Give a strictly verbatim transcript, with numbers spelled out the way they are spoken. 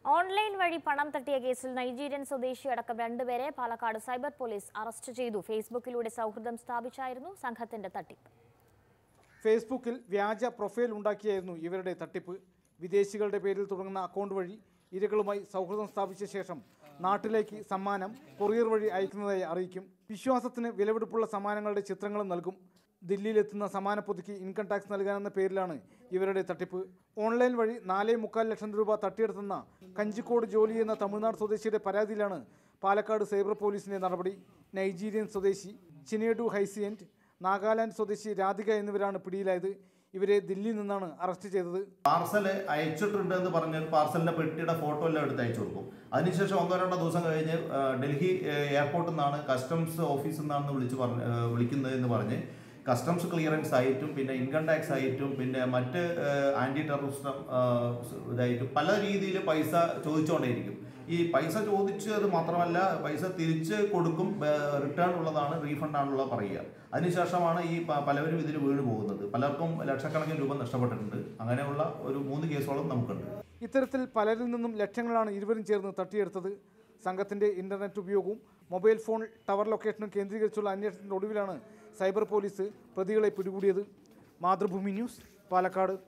Online വഴി പണം തട്ടിയ കേസിൽ നൈജീരിയൻ സ്വദേശിയടക്കം രണ്ടുപേരെ പാലക്കാട് സൈബർ പോലീസ് അറസ്റ്റ് ചെയ്തു. ഫേസ്ബുക്കിലൂടെ സൗഹൃദം സ്ഥാപിച്ചായിരുന്നു സംഘത്തിന്റെ തട്ടിപ്പ്. ഫേസ്ബുക്കിൽ വ്യാജ പ്രൊഫൈൽ ഉണ്ടാക്കിയായിരുന്നു ഇവരുടെ തട്ടിപ്പ്. വിദേശികളുടെ പേരിൽ തുടങ്ങുന്ന അക്കൗണ്ട് വഴി ഇരകളുമായി സൗഹൃദം സ്ഥാപിച്ച ശേഷം നാട്ടിലേക്ക് സമ്മാനം കൊറിയർ വഴി അയക്കുന്നതായി അറിയിക്കും. വിശ്വാസത്തിന് വിലപിടിപ്പുള്ള സമ്മാനങ്ങളുടെ ചിത്രങ്ങളും നൽകും. ദില്ലിയിലെത്തുന്ന സമ്മാന പൊതിക്ക് ഇൻകം ടാക്സ് നൽകാനെന്ന പേരിലാണ് ഇവരുടെ തട്ടിപ്പ്. ഓൺലൈൻ വഴി നാലേ മുക്കാൽ ലക്ഷം രൂപ തട്ടിയെടുത്തെന്ന കഞ്ചിക്കോട് ജോലി ചെയ്യുന്ന തമിഴ്നാട് സ്വദേശിയുടെ പരാതിയിലാണ് പാലക്കാട് സൈബർ പോലീസിന്റെ നടപടി. നൈജീരിയൻ സ്വദേശി ചിനേഡു ഹൈസിയന്റ്, നാഗാലാൻഡ് സ്വദേശി രാധിക എന്നിവരാണ് പിടിയിലായത്. ഇവരെ ദില്ലിയിൽ നിന്നാണ് അറസ്റ്റ് ചെയ്തത്. പാർസൽ അയച്ചിട്ടുണ്ട് എന്ന് പറഞ്ഞ് പാർസലിന്റെ പെട്ടിയുടെ ഫോട്ടോ എല്ലാം എടുത്ത് അയച്ചു കൊടുക്കും. അതിനുശേഷം ഒന്നോ രണ്ടോ ദിവസം കഴിഞ്ഞ് ഡൽഹി എയർപോർട്ടിൽ നിന്നാണ് കസ്റ്റംസ് ഓഫീസിൽ നിന്നാണ് വിളിച്ച് പറഞ്ഞ് വിളിക്കുന്നത് എന്ന് പറഞ്ഞ് കസ്റ്റംസ് ക്ലിയറൻസ് ആയിട്ടും പിന്നെ ഇൻകം ടാക്സ് ആയിട്ടും പിന്നെ മറ്റ് ആൻറ്റി ടെററിസം ഇതായിട്ടും പല രീതിയിൽ പൈസ ചോദിച്ചുകൊണ്ടേയിരിക്കും. ഈ പൈസ ചോദിച്ചത് മാത്രമല്ല, പൈസ തിരിച്ച് കൊടുക്കും, റിട്ടേൺ ഉള്ളതാണ്, റീഫണ്ട് ആണുള്ള പറയുക. അതിനുശേഷമാണ് ഈ പലവരും ഇതിൽ വീണ് പോകുന്നത്. പലർക്കും ലക്ഷക്കണക്കിന് രൂപ നഷ്ടപ്പെട്ടിട്ടുണ്ട്. അങ്ങനെയുള്ള ഒരു മൂന്ന് കേസുകളും നമുക്കുണ്ട്. ഇത്തരത്തിൽ പലരിൽ നിന്നും ലക്ഷങ്ങളാണ് ഇരുവരും ചേർന്ന് തട്ടിയെടുത്തത്. സംഘത്തിന്റെ ഇന്റർനെറ്റ് ഉപയോഗവും മൊബൈൽ ഫോൺ ടവർ ലൊക്കേഷനും കേന്ദ്രീകരിച്ചുള്ള അന്വേഷണത്തിന്റെ ഒടുവിലാണ് സൈബർ പോലീസ് പ്രതികളെ പിടികൂടിയത്. മാതൃഭൂമി ന്യൂസ്, പാലക്കാട്.